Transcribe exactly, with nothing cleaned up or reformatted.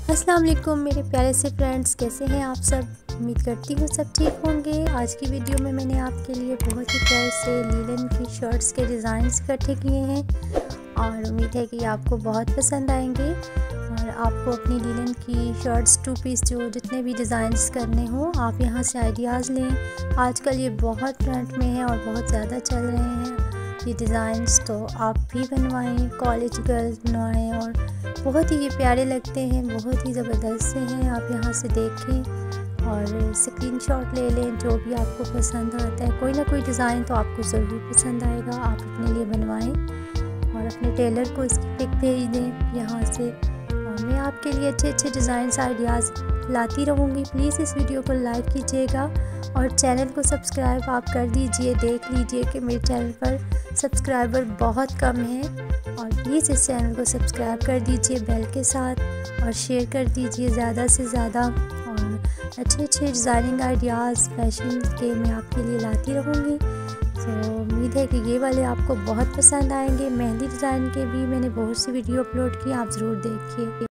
अस्सलाम वालेकुम मेरे प्यारे से फ्रेंड्स, कैसे हैं आप सब। उम्मीद करती हूँ सब ठीक होंगे। आज की वीडियो में मैंने आपके लिए बहुत ही प्यारे से लीलन की शर्ट्स के डिज़ाइंस इकट्ठे किए हैं और उम्मीद है कि आपको बहुत पसंद आएंगे। और आपको अपनी लीलन की शर्ट्स टू पीस जो जितने भी डिज़ाइंस करने हों आप यहाँ से आइडियाज़ लें। आजकल ये बहुत ट्रेंड में है और बहुत ज़्यादा चल रहे हैं ये डिज़ाइंस, तो आप भी बनवाएं, कॉलेज गर्ल्स बनवाएं और बहुत ही ये प्यारे लगते हैं, बहुत ही ज़बरदस्त से हैं। आप यहाँ से देखें और स्क्रीनशॉट ले लें, जो भी आपको पसंद आता है। कोई ना कोई डिज़ाइन तो आपको ज़रूर पसंद आएगा, आप अपने लिए बनवाएं और अपने टेलर को इसकी पिक भेज दें यहाँ से। और मैं आपके लिए अच्छे अच्छे डिज़ाइंस आइडियाज़ लाती रहूँगी। प्लीज़ इस वीडियो को लाइक कीजिएगा और चैनल को सब्सक्राइब आप कर दीजिए। देख लीजिए कि मेरे चैनल पर सब्सक्राइबर बहुत कम हैं और प्लीज़ इस चैनल को सब्सक्राइब कर दीजिए बेल के साथ और शेयर कर दीजिए ज़्यादा से ज़्यादा। और अच्छे अच्छे डिज़ाइनिंग आइडियाज़ फैशन के मैं आपके लिए लाती रहूँगी। तो उम्मीद है कि ये वाले आपको बहुत पसंद आएंगे। मेहंदी डिज़ाइन के भी मैंने बहुत सी वीडियो अपलोड की, आप ज़रूर देखिए।